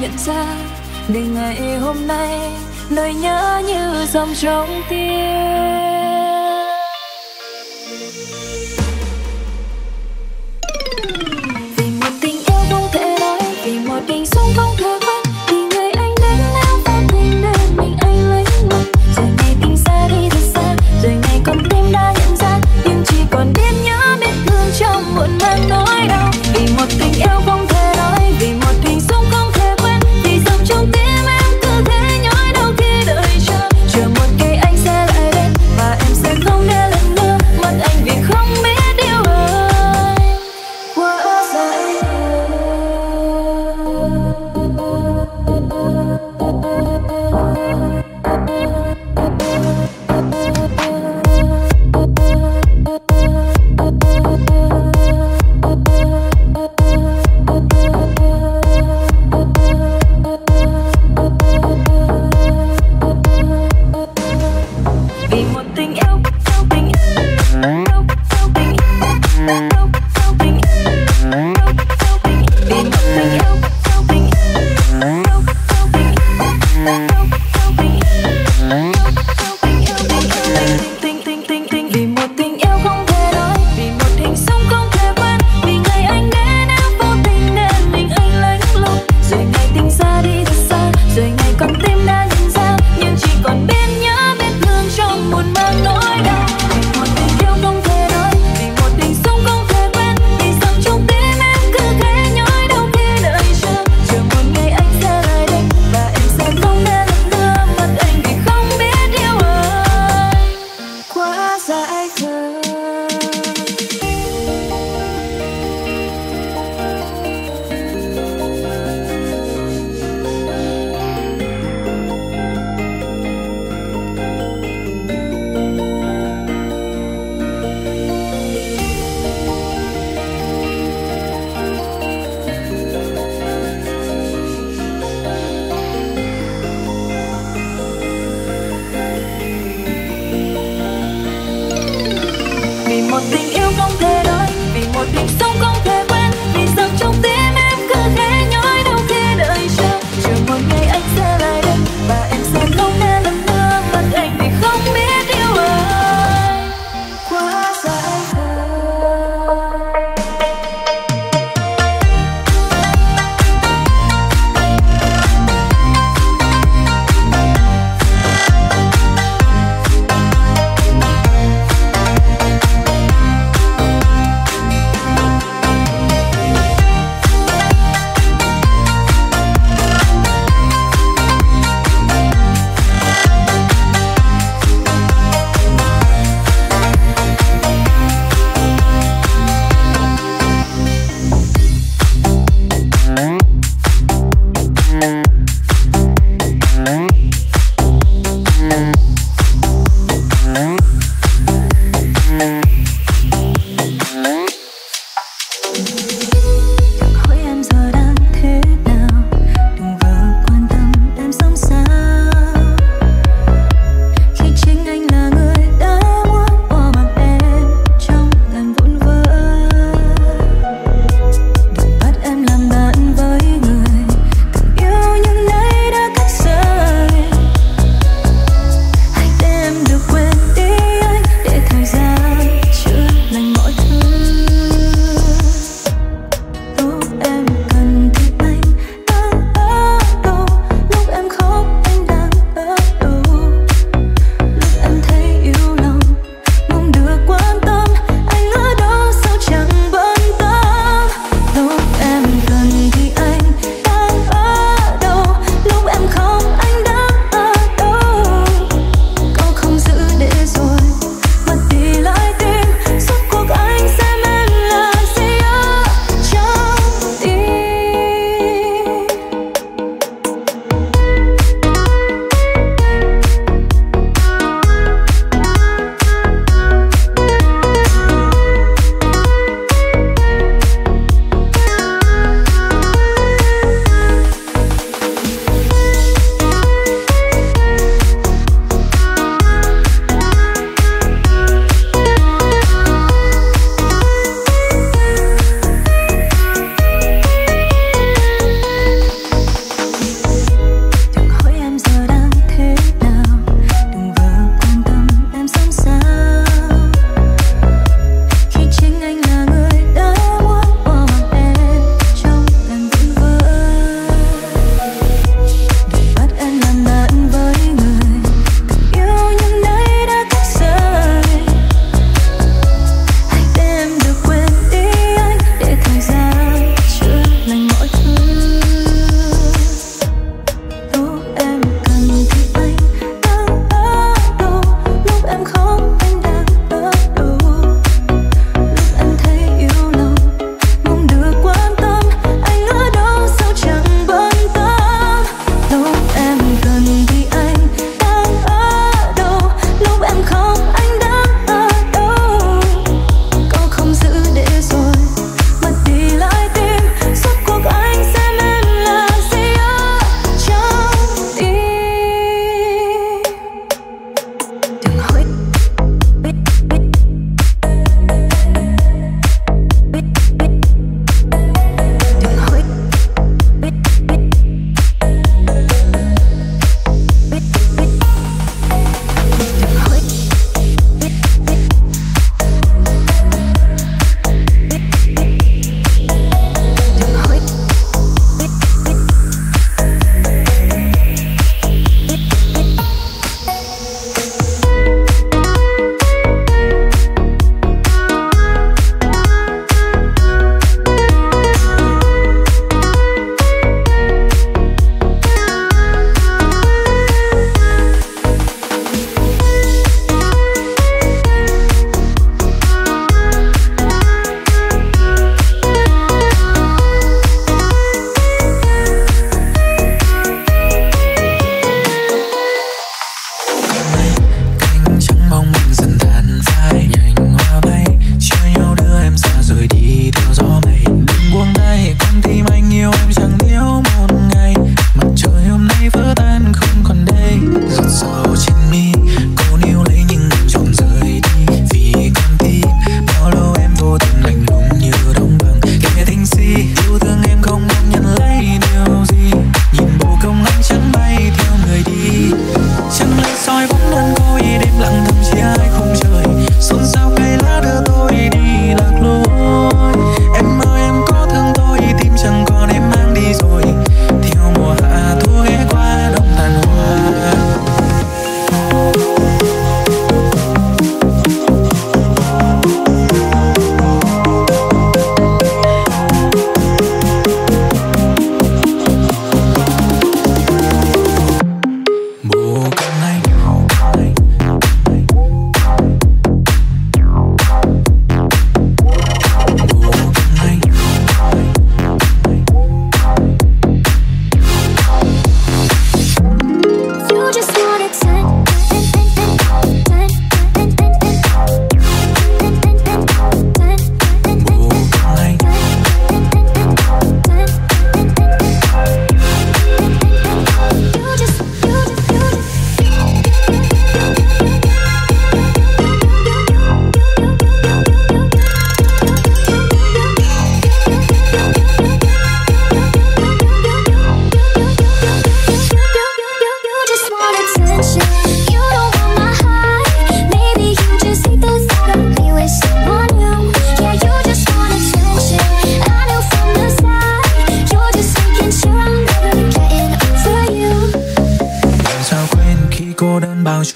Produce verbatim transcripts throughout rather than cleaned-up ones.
nhận ra để ngày hôm nay nỗi nhớ như dòng trong tim. Vì một tình yêu không thể nói, vì một tình sống không thể quên, vì người anh đến nếu vô tình để mình anh lấy mình. Rồi ngày tình xa đi thật xa, rồi ngày con tim đã nhận ra, nhưng chỉ còn biết nhớ biết thương trong muộn màng nỗi đau. Vì một tình yêu không thể nói, vì một tình sống không thể quên, vì dòng trong tim em cứ thế nhói đau khi đợi chờ, chờ một ngày anh sẽ lại đến và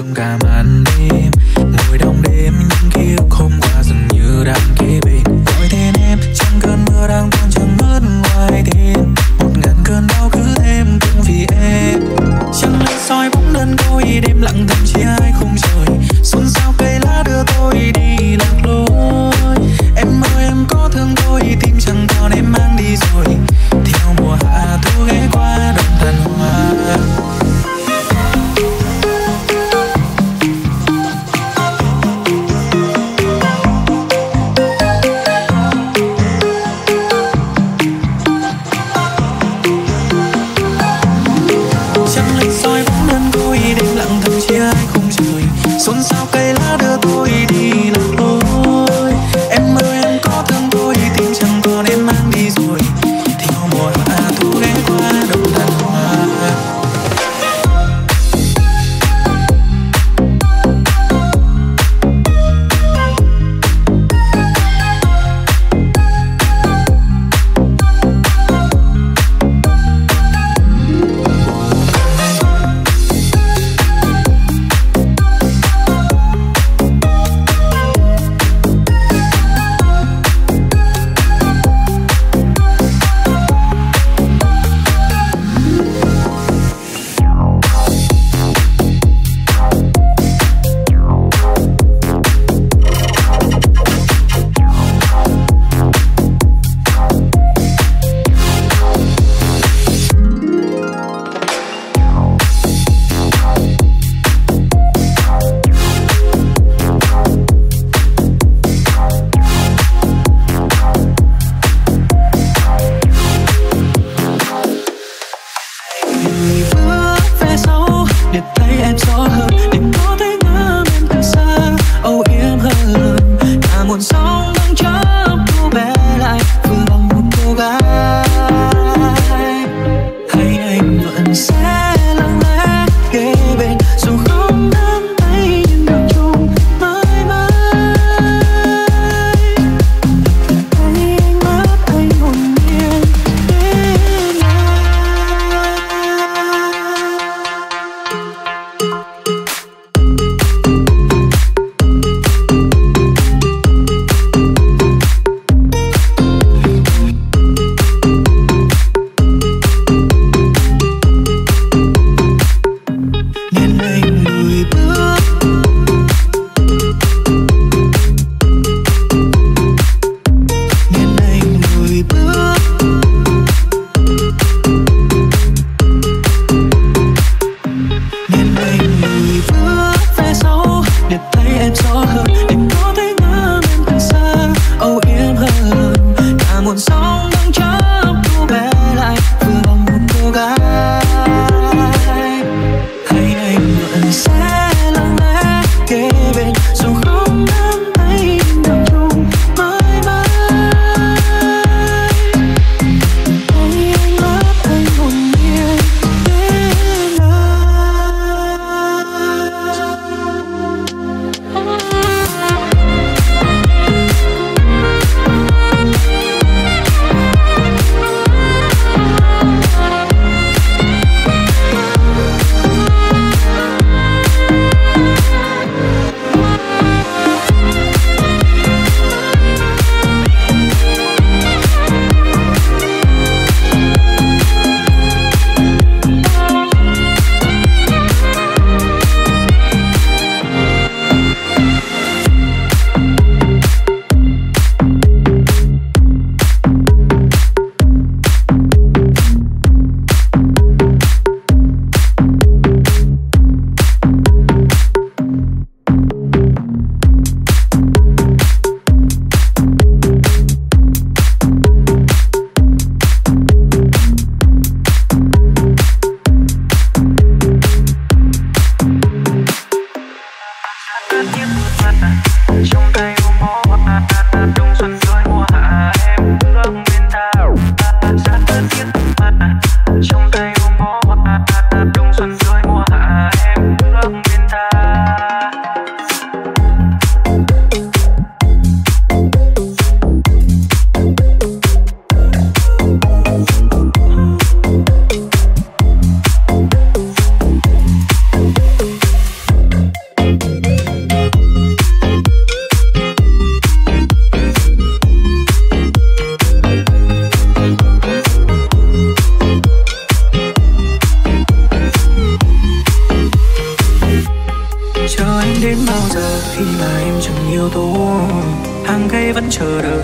trong cả màn đêm. Ngồi đông đêm những ký ức hôm qua dường như đang kế bên. Gọi tên em trong cơn mưa đang tuôn chân mất ngoài đêm. Một ngàn cơn đau cứ thêm cũng vì em. Chẳng lẽ soi bóng đơn côi đêm lặng thầm chỉ ai không trời. Xôn xao cây lá đưa tôi đi lạc lối. Em ơi em có thương tôi tim chẳng còn em mang đi rồi. Theo mùa hạ thu ghé qua đồng tàn hoa.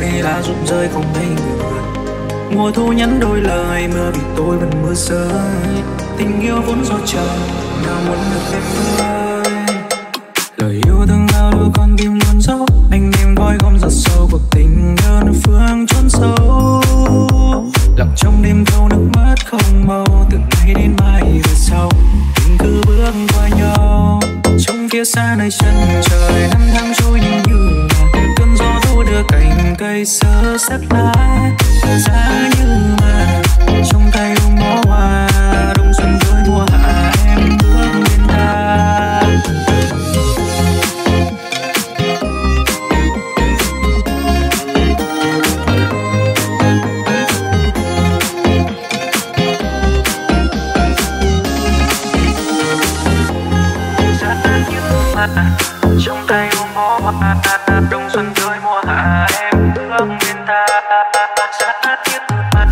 rơi lá rụng rơi không thấy người. Mùa thu nhắn đôi lời mưa vì tôi vẫn mưa rơi. Tình yêu vốn do trời nào muốn được em ơi. Lời yêu thương bao đôi con tim luôn dấu. Anh em gói gom giọt sâu cuộc tình đơn phương chốn sâu. Lặng trong đêm thâu nước mắt không màu. Từ nay đến mai về sau tình cứ bước qua nhau. Trong phía xa nơi chân trời năm tháng trôi nhanh như là cơn gió thu đưa cành cây sơ sắc lá. Giá như mà trong tay ôm bó hoa đông xuân tới mùa hạ em bước bên ta. Trong tay ôm bó hoa đông xuân tới mùa hạ em bước bên ta. Giá như mà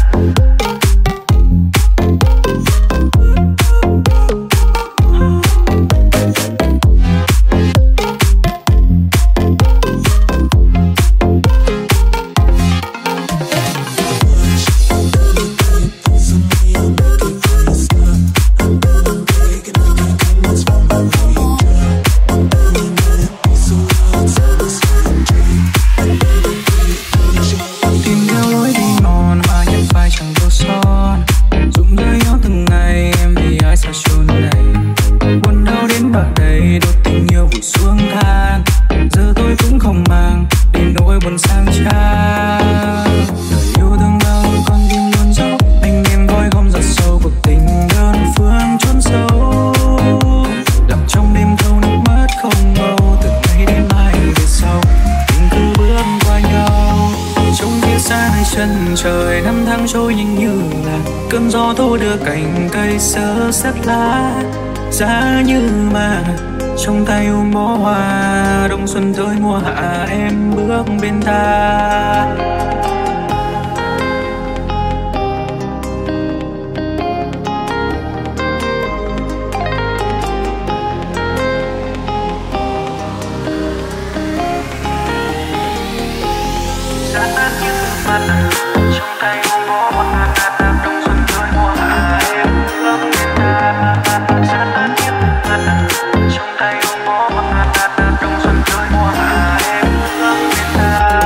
trời năm tháng trôi nhanh như là cơn gió thu đưa cành cây sơ sắc lá. Giá như mà trong tay ôm bó hoa đông xuân tới mùa hạ em bước bên ta. Giá như mà trong tay ôm bó hoa đông xuân tới mùa hạ em bước bên ta. Giá như mà trong tay ôm bó hoa đông xuân tới mùa hạ em bước bên ta.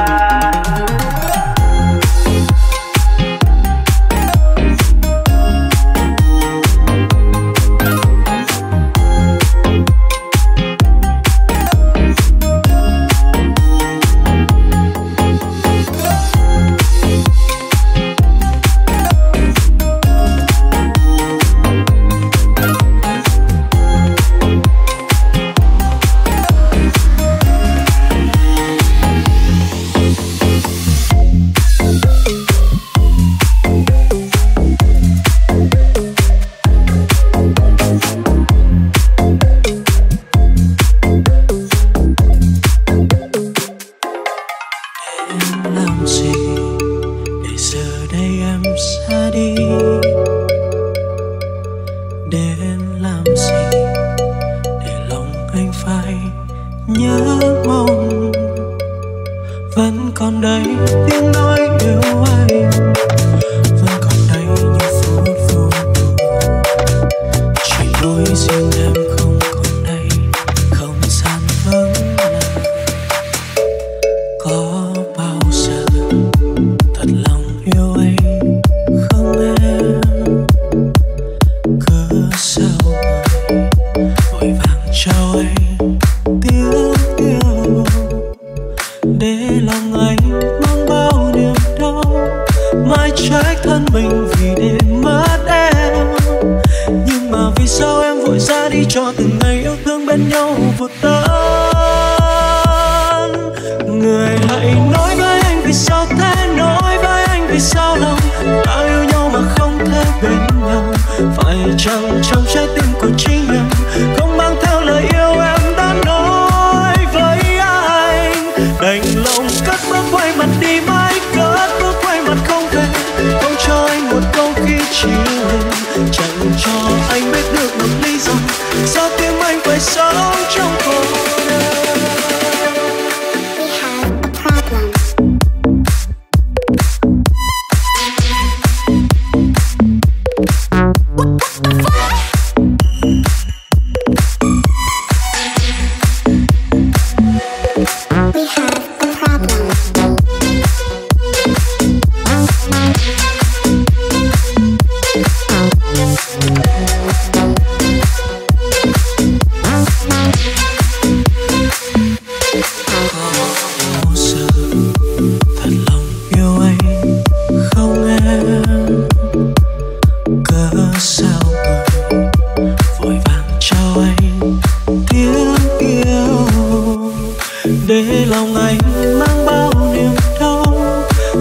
Chẳng cho anh biết được một lý do sao tim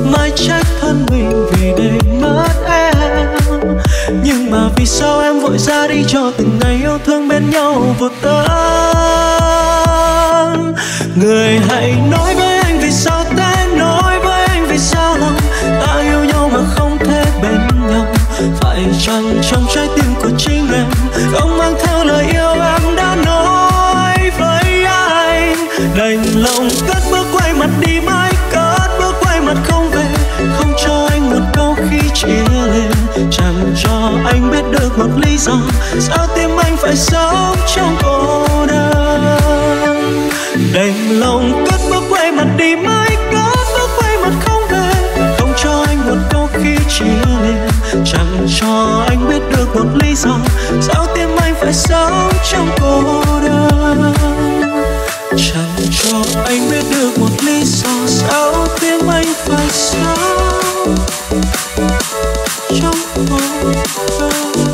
mãi trách thân mình vì để mất em. Nhưng mà vì sao em vội ra đi cho từng ngày yêu thương bên nhau vụt tan. Người hãy nói với anh vì sao ta, nói với anh vì sao lòng ta yêu nhau mà không thể bên nhau. Phải chăng trong trái tim của chính em không mang theo lời yêu em đã nói với anh. Đành lòng cất bước quay mặt đi mãi, cất bước quay mặt không về, không cho anh một câu khi chia ly. Chẳng cho anh biết được một lý do sao tim anh phải sống trong cô đơn. Đành lòng cất bước quay mặt đi mãi, cất bước quay mặt không về, không cho anh một câu khi chia ly. Chẳng cho anh biết được một lý do sao tim anh phải sống trong cô đơn. Chẳng cho anh biết được một lý do sao tim anh phải sống trong cô đơn.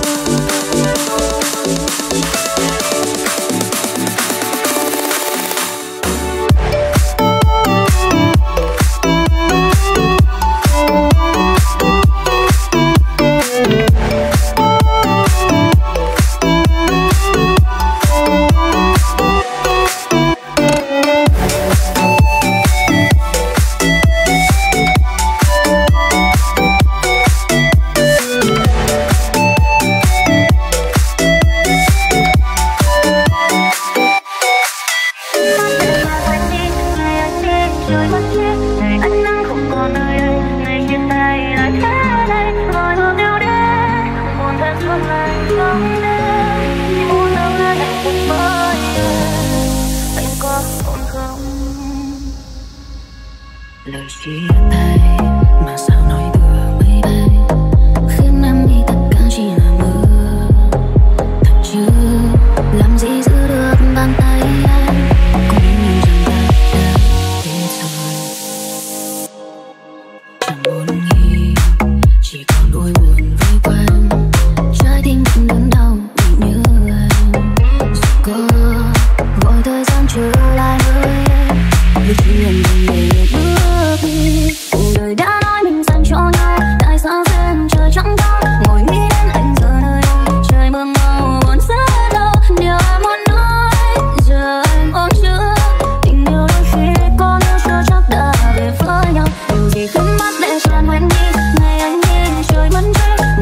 Lời chia tay mà sao nói vừa mới bay, khiến em nghĩ tất cả chỉ là mơ. Thật chưa làm gì giữ được bàn tay anh, cũng như rằng ta đã biết rồi. Chẳng buồn nghĩ, chỉ còn nỗi buồn vây quanh, trái tim vẫn đớn đau vì nhớ anh. Dù có gọi thời gian trở lại nơi em, vì chỉ em đừng để bước đi. Cuộc đời đã nói mình dành cho nhau, tại sao duyên trời chẳng có. Ngồi nghĩ đến anh giờ nơi đâu, trời mơ màu buồn rất lâu. Điều em muốn nói giờ anh ôm chứa, tình yêu đôi khi có nếu chưa chắc đã về với nhau. Điều gì khiến mắt để tràn quên đi, ngày anh nhìn trời vẫn trôi.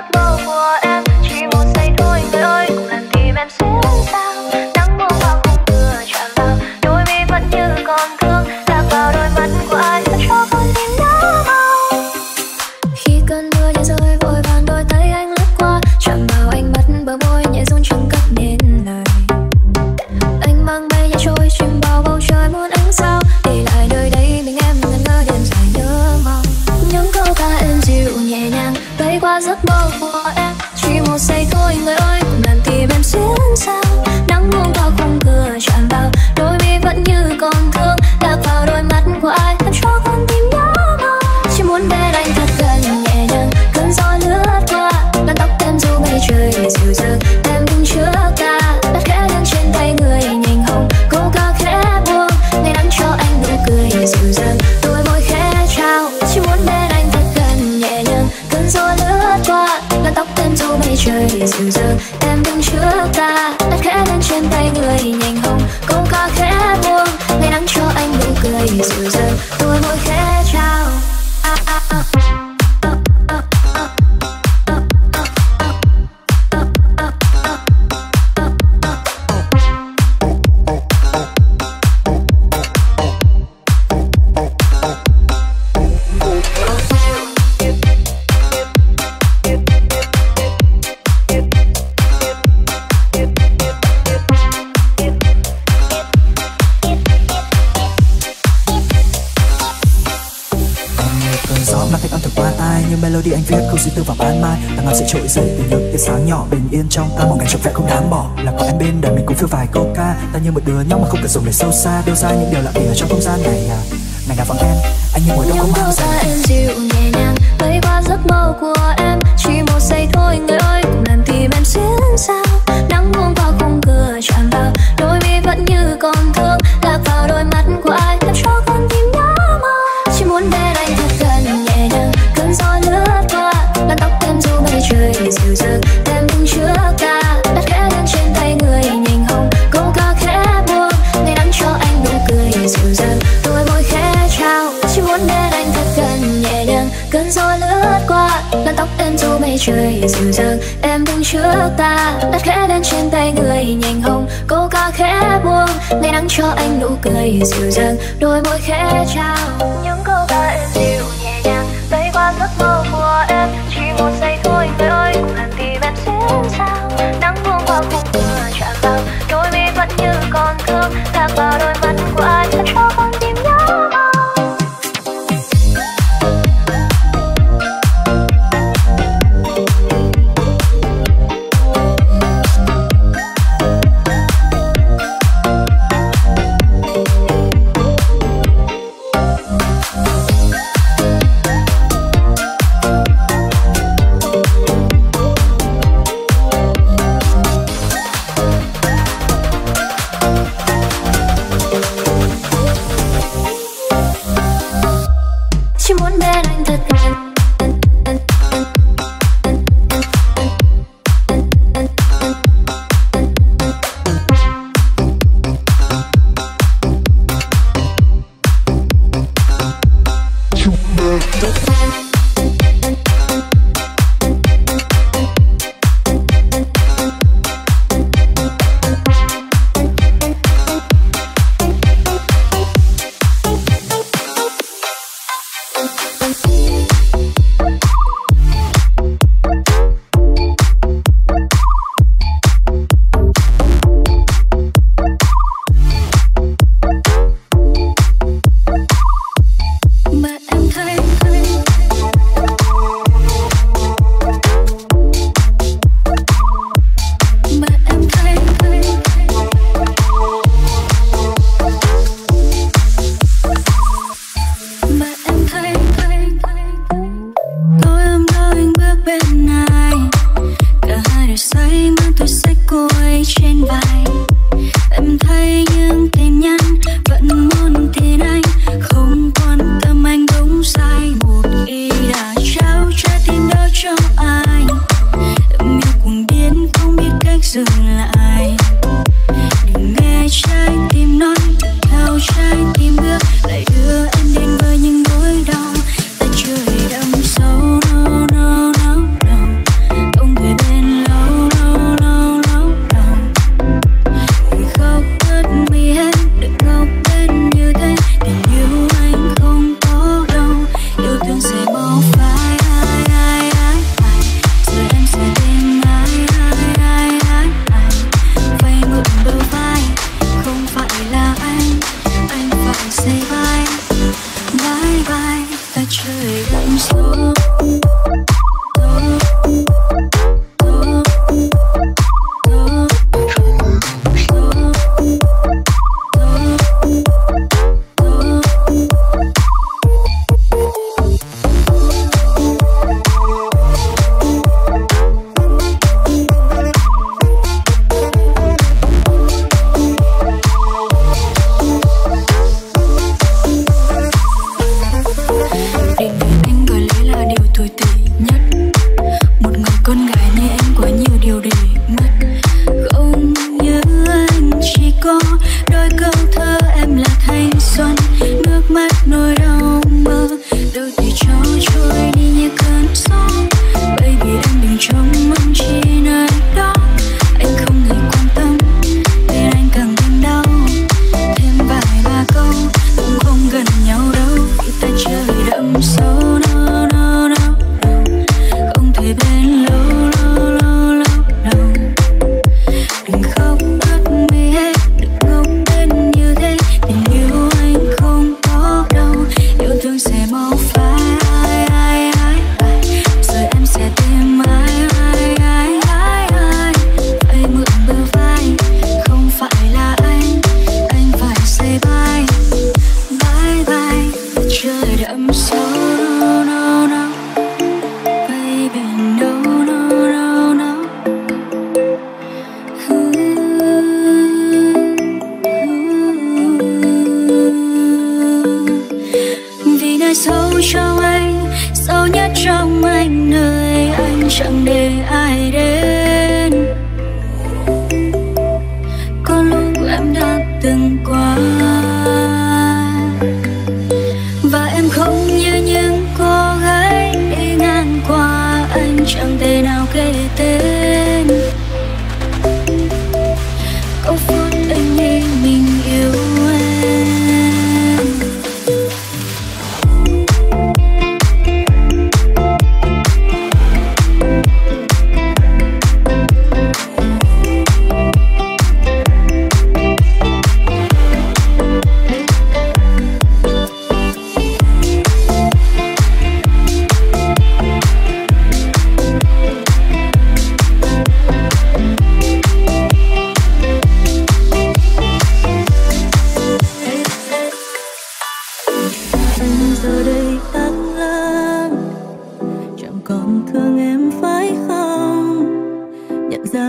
giấc mơ của em chỉ một giây thôi người ơi, cùng làm tim em xuyên sao. Nắng buông vào khung cửa chạm vào đôi mi vẫn như còn thương, lạc vào đôi mắt của ai thật cho con tim nhớ mong. Khi cơn mưa nhẹ rơi vội vàng đôi tay anh lướt qua, chạm vào ánh mắt bờ môi nhẹ run chẳng cất nên lời. Anh mang mây nhẹ trôi chìm vào bầu trời muôn ánh sao, để lại nơi đây mình em ngẩn ngơ đêm dài nhớ mong. Những câu ca êm dịu nhẹ nhàng bay qua giấc mơ của em chỉ một giây thôi người ơi, cùng làm tim em xuyên sao. Nắng buông vào khung cửa chạm vào đôi mi vẫn như còn thương, lạc vào đôi mắt của ai làm cho con tim nhớ mong. Chỉ muốn bên anh thật gần nhẹ nhàng, cơn gió lướt qua làn tóc em dù mây trời dịu dàng. Em đứng trước ta đặt khẽ lên trên tay người nhành hồng, câu ca khẽ buông ngày nắng cho anh nụ cười dịu dàng, đôi môi khẽ trao. Chỉ muốn bên anh thật gần nhẹ nhàng, cơn gió lướt qua làn tóc em dù mây trời dịu dàng. Em đứng trước ta đặt khẽ lên trên tay người nhành hồng, câu ca khẽ buông ngày nắng cho anh nụ cười dịu dàng, đôi môi khẽ trao. À, à, à. Melody anh viết không suy tư vào ban mai, tặng ngọc sẽ trỗi dậy từ những tia sáng nhỏ bình yên trong ta. Một ngày trọn vẹn không đáng bỏ, là có em bên đời mình cùng phiêu vài câu ca. Ta như một đứa nhóc mà không cần dùng để sâu xa, đưa ra những điều lạ kỳ ở trong không gian này à. Ngày nào vắng em, anh như ngồi đâu không mang ra em dịu nhẹ nhàng bay qua giấc mơ của em chỉ một giây thôi người ơi, cùng làm tim em xuyên sao. Nắng buông vào khung cửa chạm vào đôi mi vẫn như còn thương, lạc vào đôi mắt của ai làm cho con tim nhớ mong. Chỉ muốn bên anh thật gần nhẹ nhàng, cơn gió lướt qua làn tóc em dù mây trời dịu dàng. Em đứng trước ta đặt khẽ lên trên tay người nhành hồng, câu ca khẽ buông ngày nắng cho anh nụ cười dịu dàng, đôi môi khẽ trao. Chỉ muốn bên anh thật gần nhẹ nhàng, cơn gió lướt qua làn tóc em dù mây trời dịu dàng. Em đứng trước ta đặt khẽ lên trên tay người nhành hồng, câu ca khẽ buông ngày nắng cho anh nụ cười dịu dàng, đôi môi khẽ trao. Những câu ca êm dịu nhẹ nhàng bay qua giấc mơ của em chỉ một giây thôi người ơi, cùng làm tim em xuyên sao. Nắng buông vào khung cửa chạm vào đôi mi vẫn như còn thương, lạc vào đôi mắt của ai thật cho con tim nhớ mong.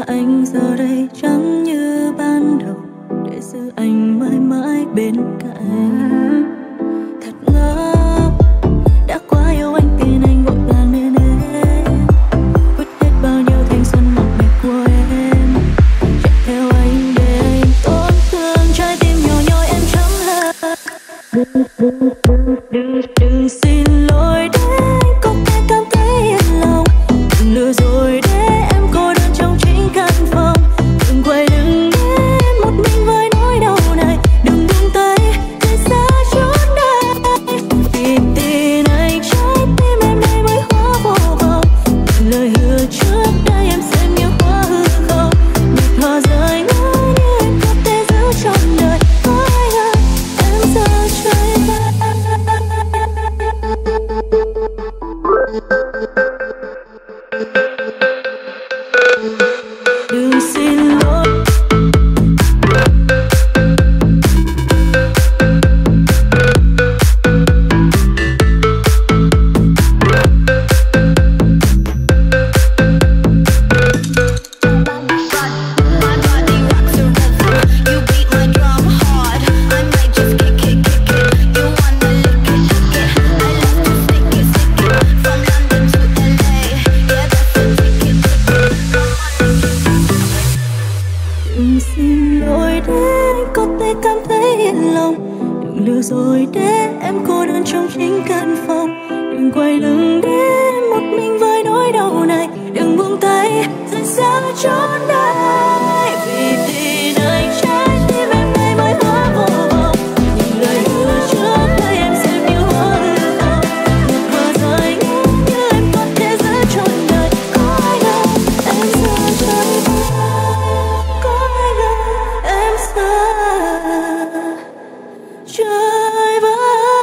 anh giờ đây chẳng như ban đầu, để giữ anh mãi mãi bên cạnh. Thật ngốc, đã quá yêu anh tin anh vội vàng nên em vứt hết bao nhiêu thanh xuân mộng mị của em, chạy theo anh để anh tổn thương trái tim nhỏ nhoi em chẳng là. Đừng, đừng, đừng, đừng, đừng xin lỗi để anh có thể cảm thấy yên lòng, đừng lừa dối để em cô đơn trong chính căn phòng, đừng quay lưng để em một mình với nỗi đau này, đừng buông tay rời xa chốn đây. Vì tin anh trái tim em nay mới hóa vô vọng, từng lời hứa trước đây em xem như quá hư không, nhịp thở rơi ngỡ như em có thể giữ trọn đời. Có ai ngờ em giờ trôi qua. Đừng xin lỗi. Đừng xin lỗi để anh có thể cảm thấy yên lòng, đừng lừa dối để em cô đơn trong chính căn phòng, đừng quay lưng để em một mình với nỗi đau này, đừng buông tay rời xa chốn đây. Vì tin anh trái tim em nay mới hóa vô vọng, những lời hứa trước đây em xem như hóa hư không, một vừa rơi ngỡ như em có thể giữ trọn đời. Có ai ngờ em giờ trôi qua. Có ai ngờ em giờ trôi vai.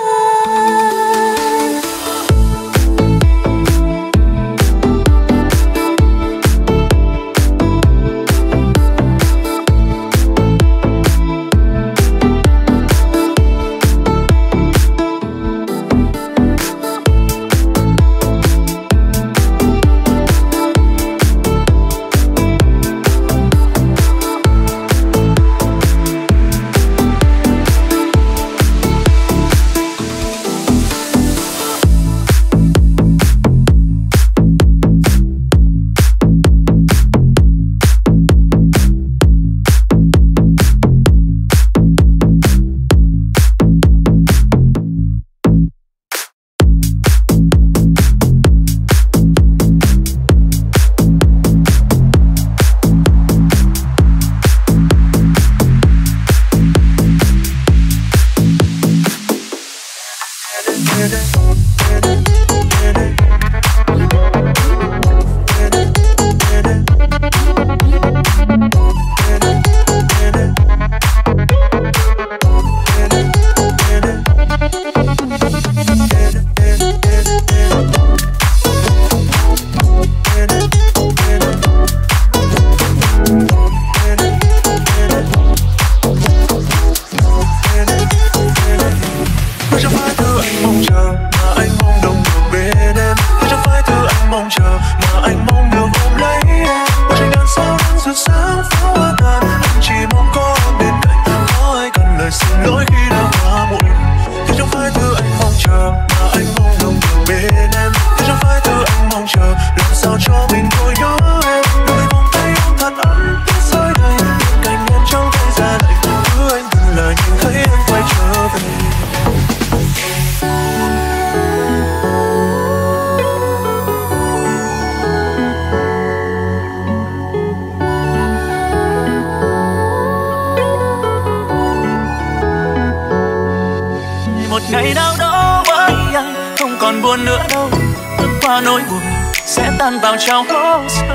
Ngày nào đó với anh không còn buồn nữa đâu, bước qua nỗi buồn sẽ tan vào trong hố sâu,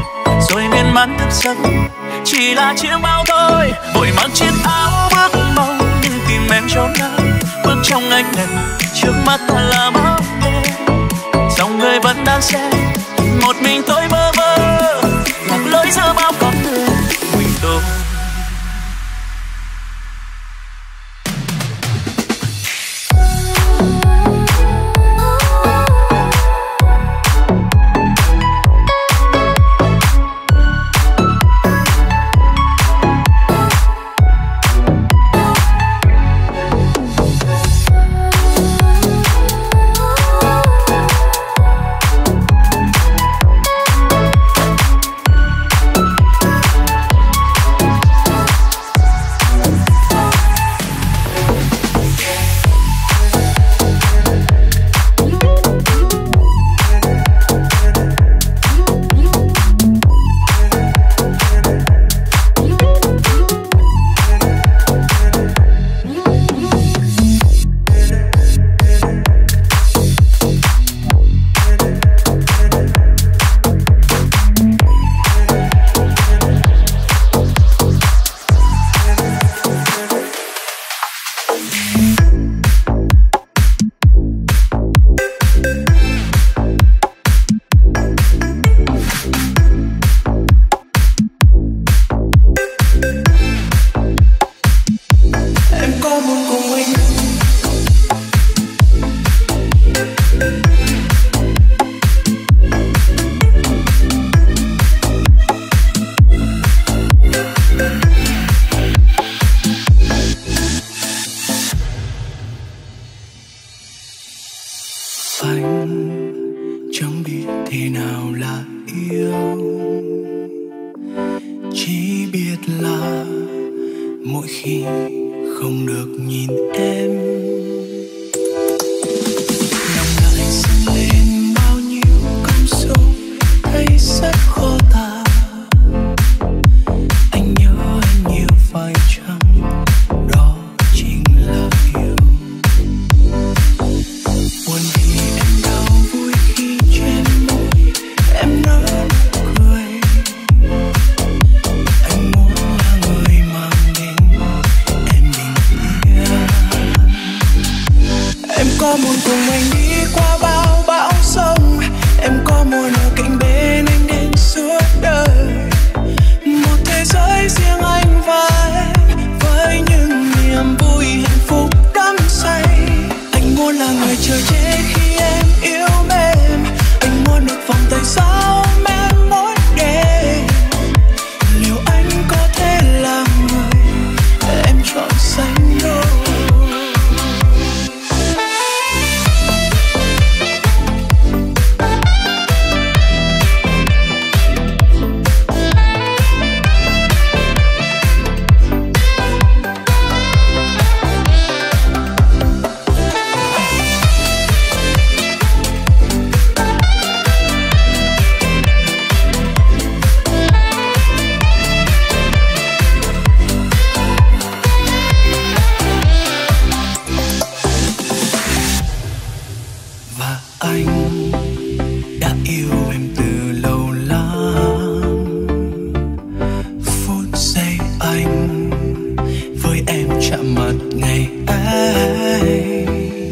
rồi miên man thức giấc chỉ là chiếc bao thôi. Vội mang chiếc áo bước mau nhưng tìm em trốn nào, bước trong ánh đèn trước mắt thật là bóng đêm, dòng người vẫn đang xe một mình tôi bơ vơ lạc lối giữa bao con người mình tôi. biết là mỗi khi không được nhìn em, lòng lại dâng lên bao nhiêu cảm xúc thấy rất khó tả. Anh nhớ em nhiều phải chăng đó chính là yêu. Buồn vì em đau, vui khi trên môi em nở cười. Anh muốn là người mang đến em bình yên. Em có muốn cùng anh đi qua bao bão sông, em có muốn ở cạnh bên anh đến suốt đời. Một thế giới riêng anh và em với những niềm vui hạnh phúc đắm say. Anh muốn là người chờ che khi em yêu mềm, anh muốn được vòng tay sau em mỗi đêm. Liệu anh có thể là người em chọn sánh đôi? Và anh đã yêu em từ lâu lắm. Phút giây anh với em chạm mặt ngày ấy,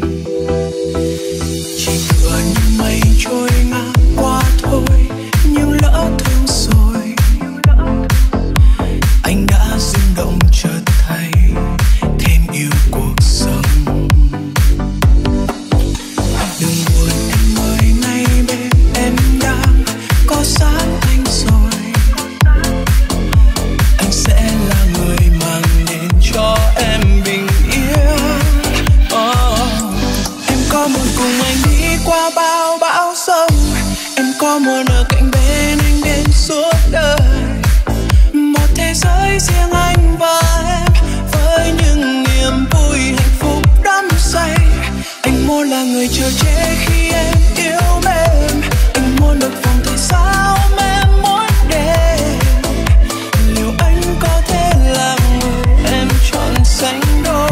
chỉ tựa như mây trôi ngang qua thôi, nhưng lỡ thương rồi. Anh đã rung động chợt thấy thêm yêu cuộc sống. Đừng buồn em ơi, nay bên em đang có sát anh rồi. Anh sẽ là người mang đến cho em bình yên. Oh. Em có muốn cùng anh đi qua bao bão sông, em có muốn ở cạnh bên anh đến suốt đời. Một thế giới riêng anh và em với những niềm vui hạnh phúc đắm say. Anh muốn là người chờ che khi em yêu mềm, anh muốn được vòng tay sau em mỗi đêm. Liệu anh có thể là người em chọn sánh đôi?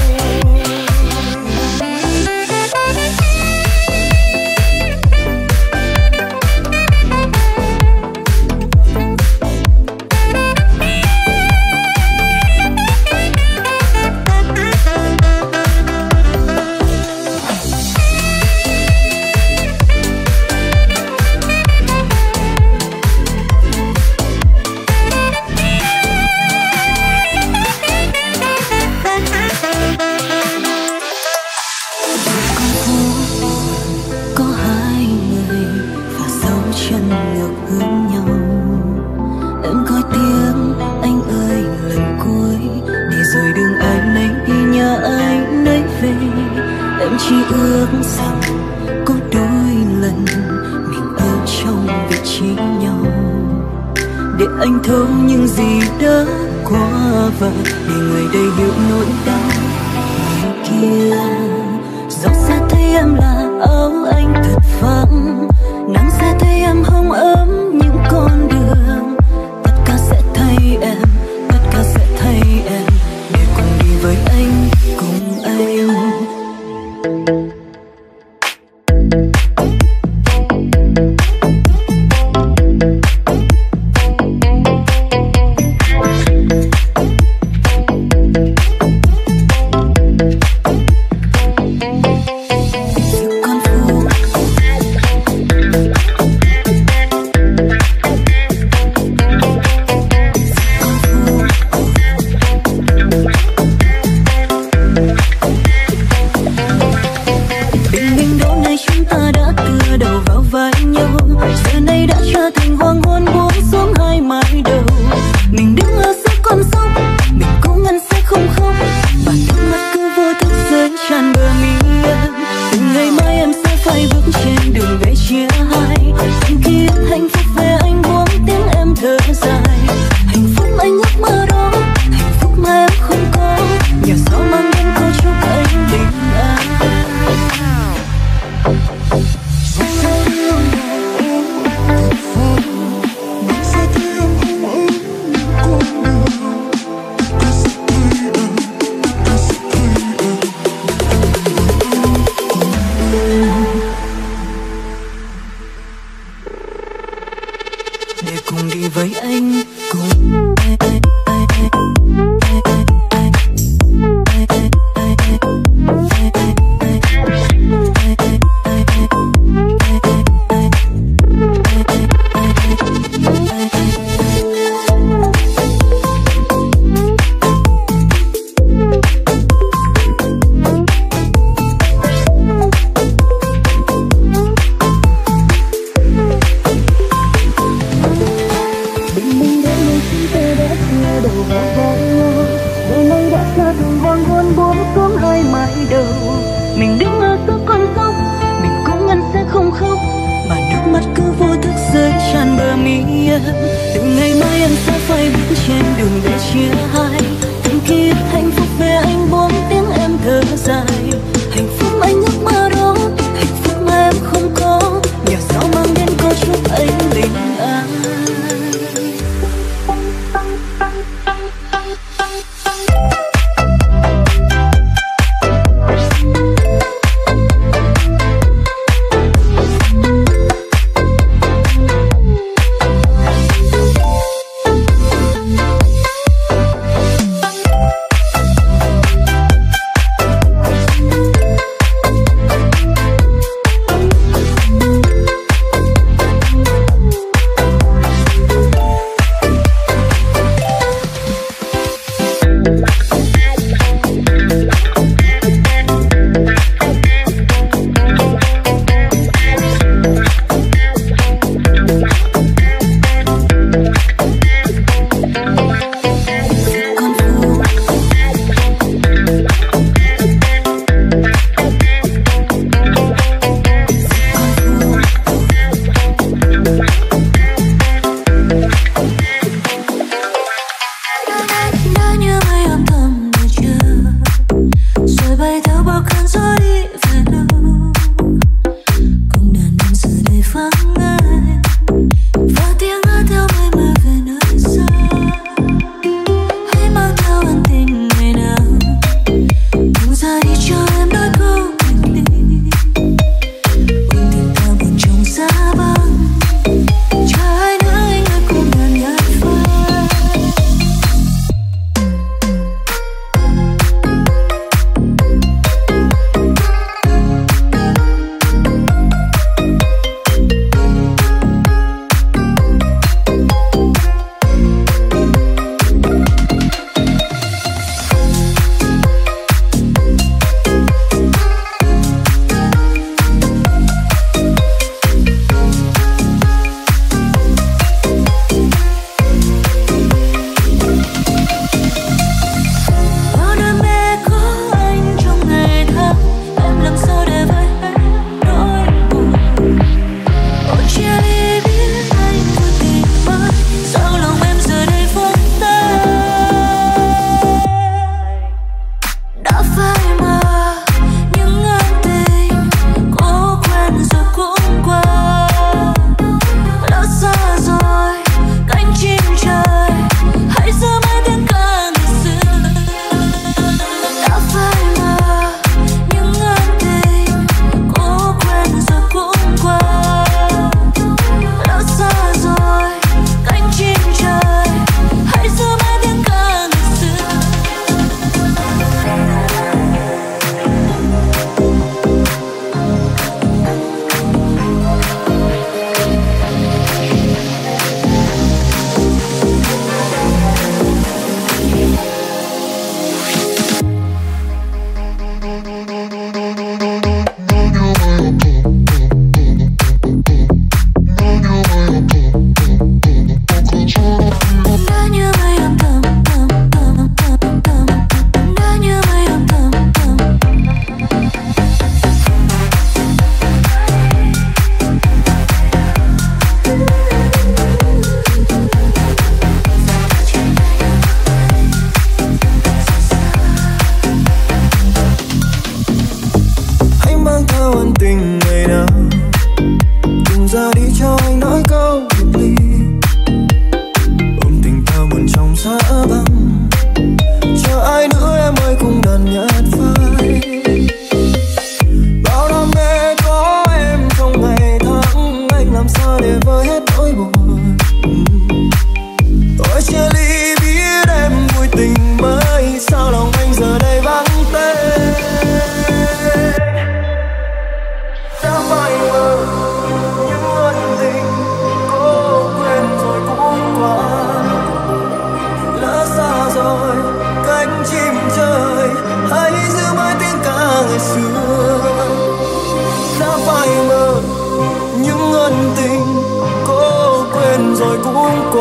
Có hai người và dấu chân ngược hướng nhau. Em coi tiếng anh ơi lần cuối, để rồi đừng ai lấy đi nhà ai nấy về. Em chỉ ước rằng có đôi lần mình ở trong vị trí nhau, để anh thấu những gì đã qua và để người đây hiểu nỗi đau người kia. Dẫu sẽ thấy em là áo anh thật vắng, nắng sẽ thấy em hồng ấm những con đường. Tất cả sẽ thay em, tất cả sẽ thay em, để cùng đi với anh, cùng anh. Con phố đường đi với anh cùng. Mình đứng ở giữa con dốc, mình cũng ngăn sẽ không khóc, mà nước mắt cứ vô thức rơi tràn bờ mi. Từ ngày mai em sẽ phải bước trên đường để chia hai. Từng ký ức hạnh phúc về anh buông tiếng em thở dài. Hạnh phúc anh ước mơ đó, hạnh phúc mà em không có. Nhờ sao mang đến có chút anh bình an.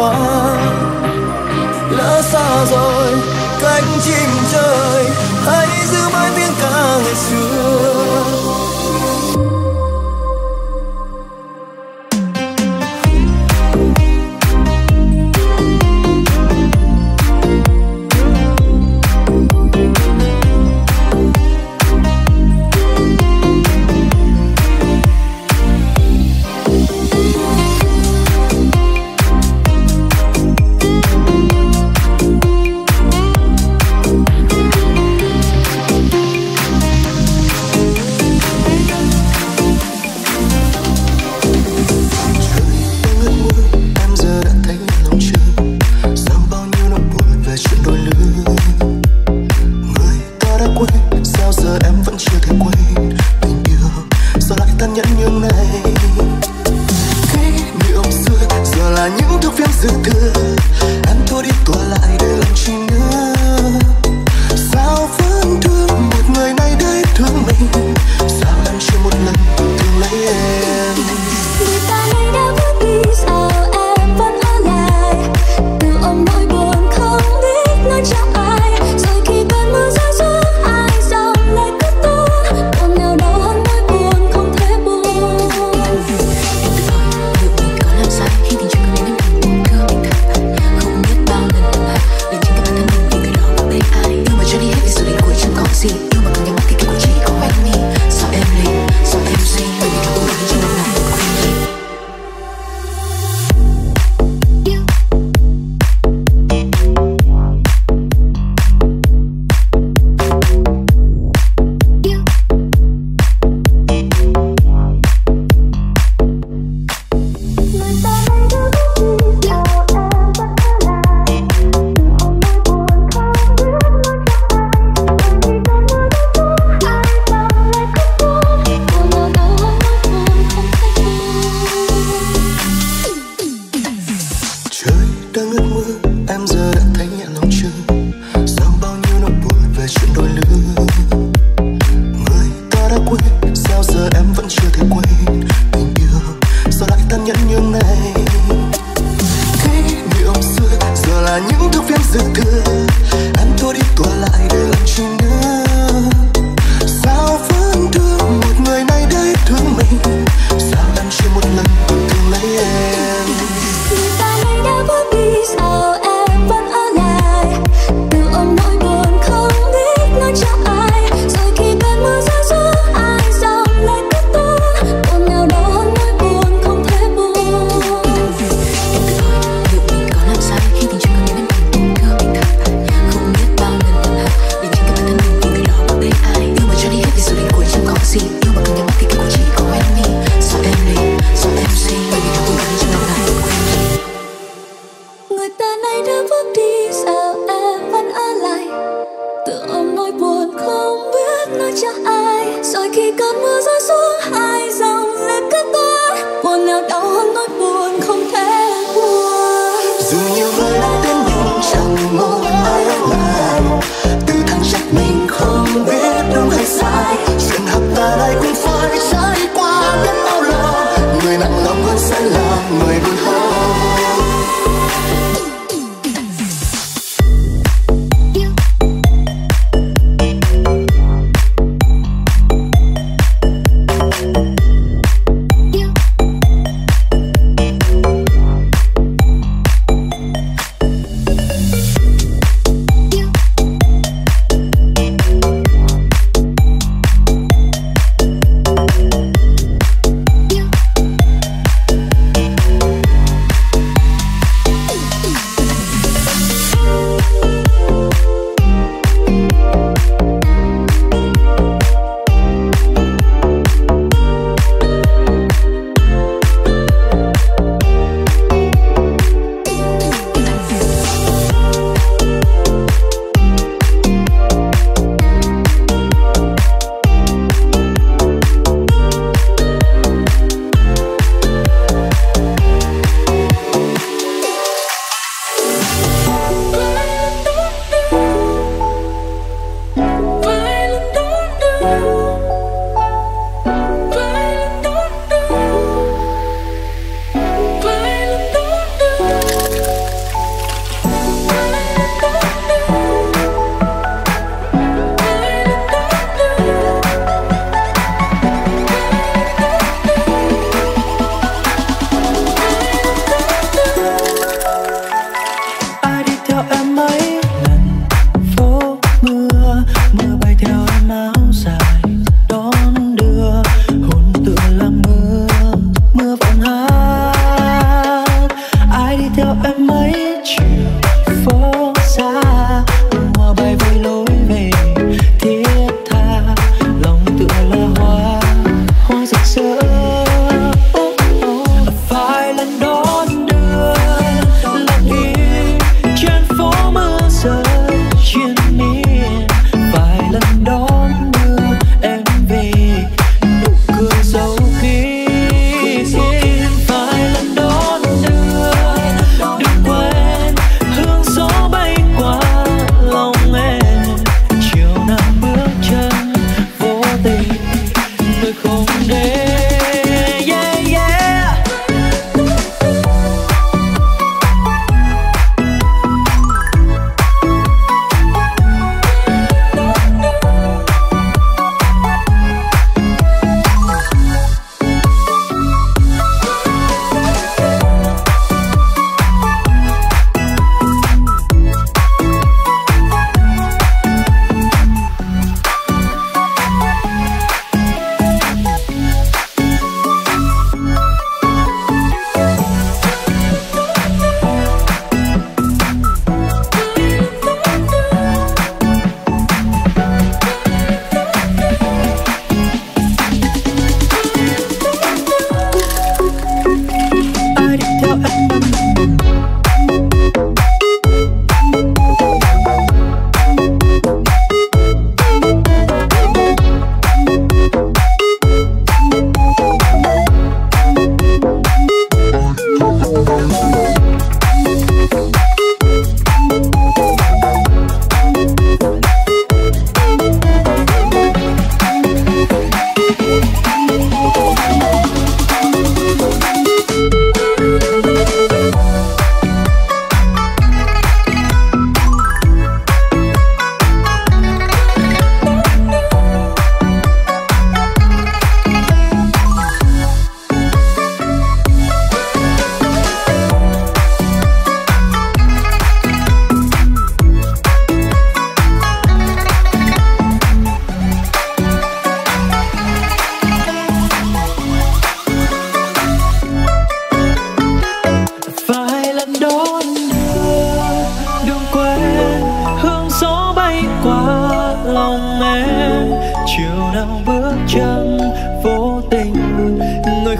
Lỡ xa rồi cánh chim trời, hãy giữ mãi tiếng ca ngày xưa.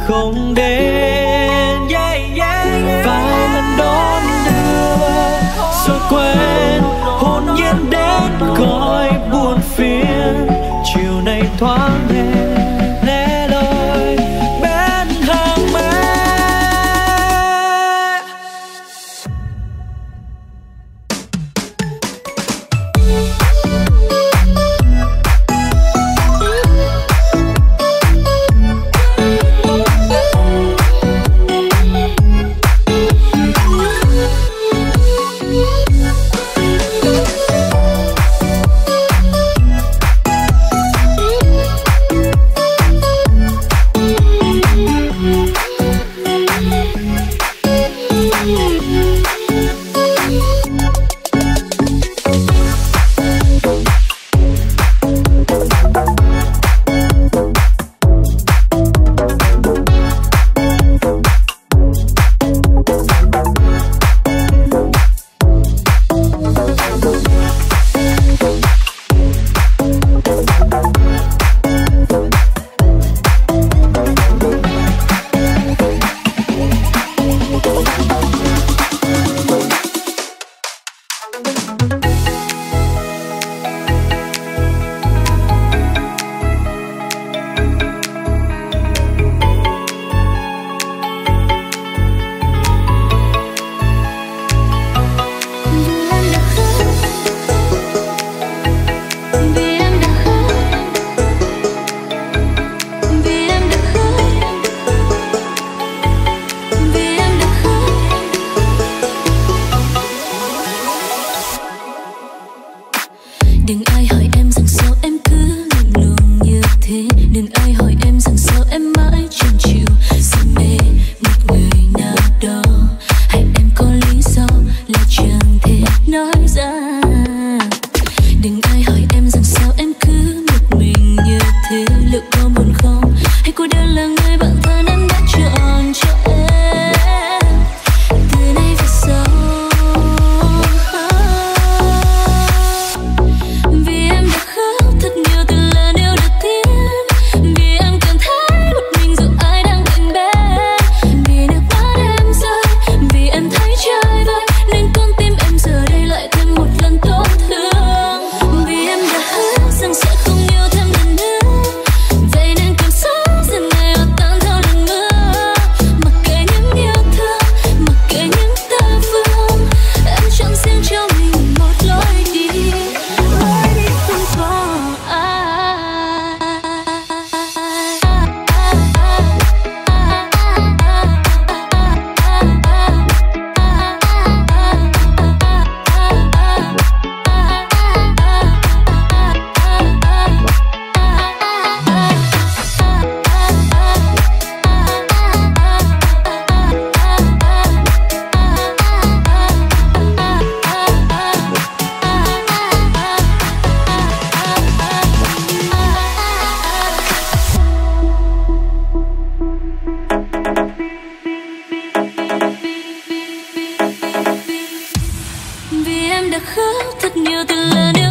không đến, yeah, yeah, yeah. Vài lần đón đưa rồi quên, hồn nhiên đến cõi buồn phiền. Chiều nay thoáng nghe lẽ loi bên hàng mê. Đừng ai hỏi em rằng sao em cứ lạnh lùng như thế. Đừng ai hỏi em rằng sao em mãi chẳng chịu say mê một người nào đó. Hay em có lý do là chẳng thể nói ra. Đừng ai hỏi em rằng sao em cứ một mình như thế. Liệu có buồn không hay cô đơn là người bạn thân em đã chọn cho em. Từ nay về sau vì em đã khóc thật nhiều từ lần yêu.